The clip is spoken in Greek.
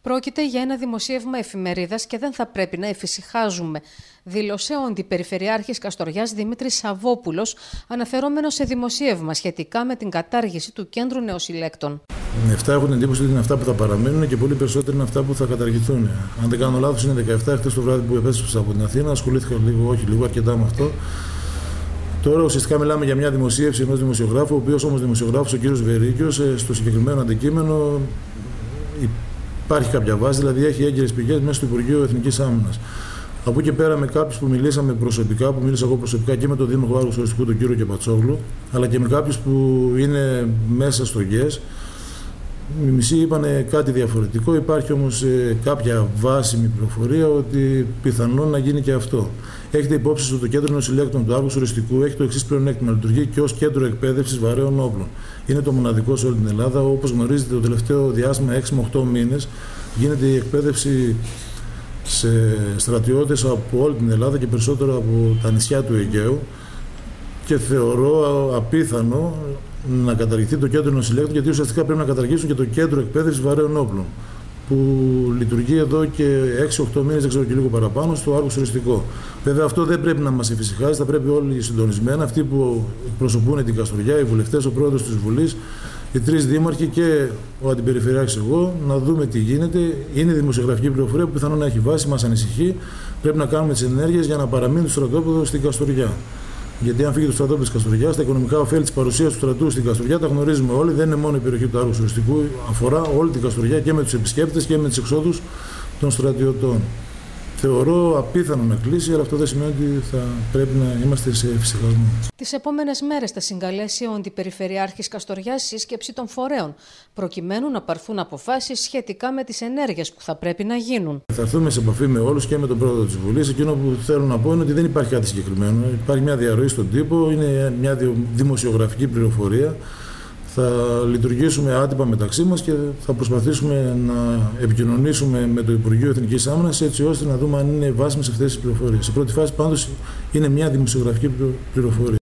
Πρόκειται για ένα δημοσίευμα εφημερίδας και δεν θα πρέπει να εφησυχάζουμε, δήλωσε ο Αντιπεριφερειάρχης Καστοριάς Δημήτρης Σαββόπουλος, αναφερόμενος σε δημοσίευμα σχετικά με την κατάργηση του Κέντρου Νεοσυλλέκτων. 7 έχουν εντύπωση ότι είναι αυτά που θα παραμείνουν και πολύ περισσότερο είναι αυτά που θα καταργηθούν. Αν δεν κάνω λάθος, είναι 17. Χθες το βράδυ που επέστρεψα από την Αθήνα, ασχολήθηκα αρκετά με αυτό. Τώρα ουσιαστικά μιλάμε για μια δημοσίευση ενός δημοσιογράφου, ο οποίος όμως δημοσιογράφος, ο κ. Βερίκιος, στο συγκεκριμένο αντικείμενο υπάρχει κάποια βάση, δηλαδή έχει έγκυρες πηγές μέσα στο Υπουργείο Εθνικής Άμυνας. Από εκεί και πέρα, με κάποιους που μιλήσαμε προσωπικά, που μίλησα εγώ προσωπικά και με τον Δήμαρχο Άργους Οριστικού, τον κύριο Κεπατσόγλου, αλλά και με κάποιους που είναι μέσα στο ΓΕΣ, οι μισοί είπαν κάτι διαφορετικό. Υπάρχει όμως κάποια βάσιμη πληροφορία ότι πιθανόν να γίνει και αυτό. Έχετε υπόψη ότι το Κέντρο Νεοσυλλέκτων του Άργους Οριστικού έχει το εξής πλεονέκτημα: λειτουργεί και ως κέντρο εκπαίδευσης βαρέων όπλων. Είναι το μοναδικό σε όλη την Ελλάδα. Όπως γνωρίζετε, το τελευταίο διάστημα, 6 με 8 μήνες, γίνεται η εκπαίδευση σε στρατιώτες από όλη την Ελλάδα και περισσότερο από τα νησιά του Αιγαίου. Και θεωρώ απίθανο να καταργηθεί το Κέντρο Νεοσυλλέκτων, γιατί ουσιαστικά πρέπει να καταργήσουν και το Κέντρο Εκπαίδευσης Βαρέων Όπλων, που λειτουργεί εδώ και 6-8 μήνες, δεν ξέρω και λίγο παραπάνω, στο Άργους Οριστικό. Βέβαια, αυτό δεν πρέπει να μας εφησυχάζει, θα πρέπει όλοι συντονισμένα, αυτοί που εκπροσωπούν την Καστοριά, οι βουλευτές, ο πρόεδρος της Βουλής, οι 3 δήμαρχοι και ο Αντιπεριφερειάρχης εγώ, να δούμε τι γίνεται. Είναι δημοσιογραφική πληροφορία που πιθανόν να έχει βάση, μας ανησυχεί. Πρέπει να κάνουμε τις ενέργειες για να παραμείνει το στρατόπεδο στην Καστοριά. Γιατί αν φύγει το στρατόπεδο της Καστοριάς, τα οικονομικά ωφέλη της παρουσίας του στρατού στην Καστοριά τα γνωρίζουμε όλοι. Δεν είναι μόνο η περιοχή του Άργους Οριστικού, αφορά όλη την Καστοριά και με τους επισκέπτες και με τις εξόδους των στρατιωτών. Θεωρώ απίθανο να κλείσει, αλλά αυτό δεν σημαίνει ότι θα πρέπει να είμαστε σε εφησυχασμό. Τις επόμενες μέρες θα συγκαλέσει ο Αντιπεριφερειάρχης Καστοριάς σύσκεψη των φορέων, προκειμένου να πάρθουν αποφάσεις σχετικά με τις ενέργειες που θα πρέπει να γίνουν. Θα έρθουμε σε επαφή με όλους και με τον πρόεδρο της Βουλής. Εκείνο που θέλω να πω είναι ότι δεν υπάρχει κάτι συγκεκριμένο. Υπάρχει μια διαρροή στον τύπο, είναι μια δημοσιογραφική πληροφορία. Θα λειτουργήσουμε άτυπα μεταξύ μας και θα προσπαθήσουμε να επικοινωνήσουμε με το Υπουργείο Εθνικής Άμυνας, έτσι ώστε να δούμε αν είναι βάσιμες αυτές τις πληροφορίες. Σε πρώτη φάση πάντως είναι μια δημοσιογραφική πληροφορία.